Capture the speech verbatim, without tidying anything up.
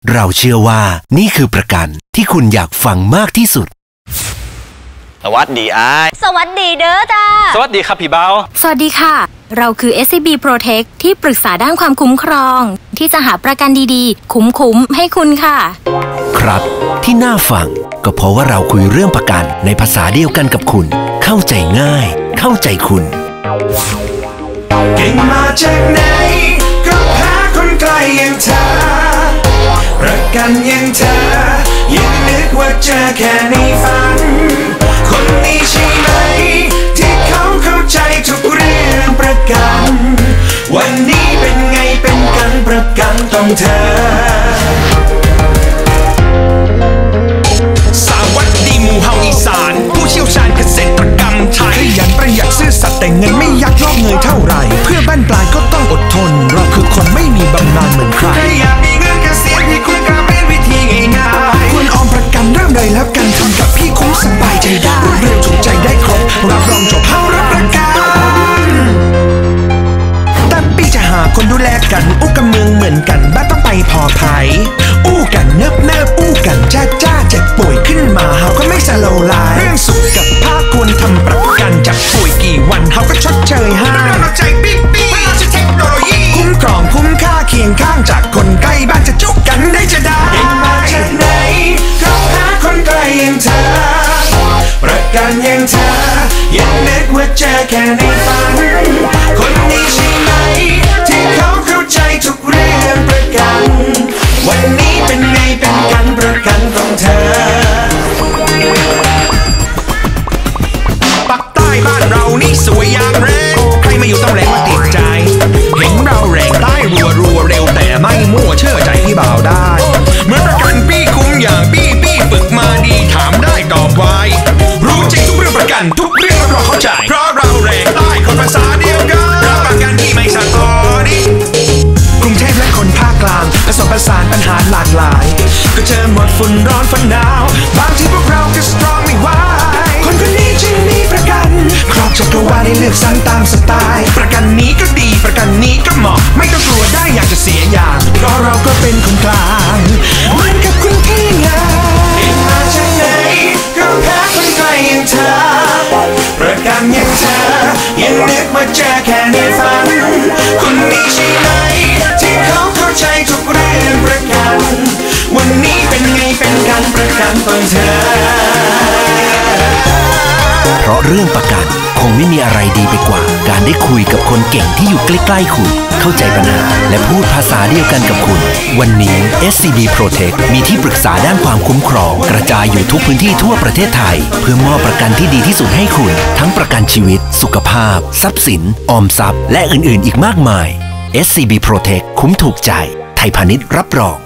เราเชื่อว่านี่คือประกันที่คุณอยากฟังมากที่สุดสวัสดีอ้ายสวัสดีเด้อจ้าสวัสดีครับพี่เบาสวัสดีค่ะเราคือ เอส ซี บี Protect ที่ปรึกษาด้านความคุ้มครองที่จะหาประกันดีๆคุ้มๆให้คุณค่ะครับที่น่าฟังก็เพราะว่าเราคุยเรื่องประกันในภาษาเดียวกันกับคุณเข้าใจง่ายเข้าใจคุณเก่งมาจากไหนก็หาคนไกลอย่างเธอประกันอย่างเธอยังนึกว่าเจอแค่ในฝันคนนี้ใช่ไหมที่เขาเข้าใจทุกเรื่องประกันวันนี้เป็นไงเป็นกันประกันต้องเธอสวัสดีหมู่เฮาอีสานผู้เชี่ยวชาญเกษตรกรรมไทยขยันประหยัดซื่อสัตย์แต่เงินไม่ยักยอกเงยเท่าไหร่เพื่อบ้านปลายก็ต้องอดทนเราคือคนไม่มีบำนาญเหมือนใครถ้าอยากมีเงินเกษียณที่คุณกล้าเป็นวิธีง่ายๆคุณออมประกันเริ่มเลยแล้วกันทำกับพี่คุ้มสบายใจได้รวดเร็วถูกใจได้ครบรับรองจบเฮารับประกันแต่ปีจะหาคนดูแลกันอู้กับเมืองเหมือนกันบ้านต้องไปพอไผอู้กันเนิบเนิบอู้กันจ้าจ้าเจ็บป่วยขึ้นมาเฮาก็ไม่สโลว์ไลฟ์เรื่องสุขภาพควรทำประกันจากป่วยกี่วันเฮาก็ชดเชยให้เราใจปิ๊บปิ๊บเราใช้เทคโนโลยีคุ้มครองคุ้มค่าเคียงข้างจากคนใกล้บ้านจะจุกกันได้จะได้เก่งมาจากไหนก็หาคนไกลอย่างเธอประกันอย่างเธอยังนึกว่าเจอแค่ในฝันคนนี้ใช่ไหมที่เขาเข้าใจทุกเรื่องประกันวันนี้เป็นไงเป็นกันประกันของเธอปักใต้บ้านเรานี่สวยอย่างแรงใครมาอยู่ต้องแรงมาติดใจเห็นเราแรงใต้รัวรัวเร็วแต่ไม่มั่วเชื่อใจพี่บ่าวได้เหมือนประกันพี่คุ้มอย่างพี่พี่ฝึกมาดีถามได้ตอบไวรู้จริงทุกเรื่องประกันทุกเรื่องเราเข้าใจเพราะเราแรงใต้คนภาษาเดียวกันรับประกันที่ไม่สั่งออดิกรุงเทพและคนภาคกลางผสมผสานปัญหาหลากหลายก็เจอหมดฝุ่นร้อนฝนหนาวบางทีพวกเราก็สตรองไม่ไหวคนคนนี้จึงมีประกันครอบจักรวาลให้เลือกสรรตามสไตล์ประกันนี้ก็ดีประกันนี้ก็เหมาะไม่ต้องกลัวได้อยากจะเสียอย่างเพราะเราก็เป็นคนกลางเหมือนกับคุณพี่ไงเองมาจากไหนก็แพ้คนไกลอย่างเธอประกันอย่างเธอยังนึกว่าเจอแค่ในฝันคนนี้ใช่ไหมที่เขาเข้าใจทุกเรื่องประกันวันนี้เป็นไงเป็นกันประกันของเธอเพราะเรื่องประกันคงไม่มีอะไรดีไปกว่าการได้คุยกับคนเก่งที่อยู่ใกล้ๆคุณเข้าใจปัญหาและพูดภาษาเดียวกันกับคุณวันนี้ เอส ซี บี Protect มีที่ปรึกษาด้านความคุ้มครองกระจายอยู่ทุกพื้นที่ทั่วประเทศไทยเพื่อมอบประกันที่ดีที่สุดให้คุณทั้งประกันชีวิตสุขภาพทรัพย์สินออมทรัพย์และอื่นๆอีกมากมาย เอส ซี บี Protect คุ้มถูกใจไทยพาณิชย์รับรอง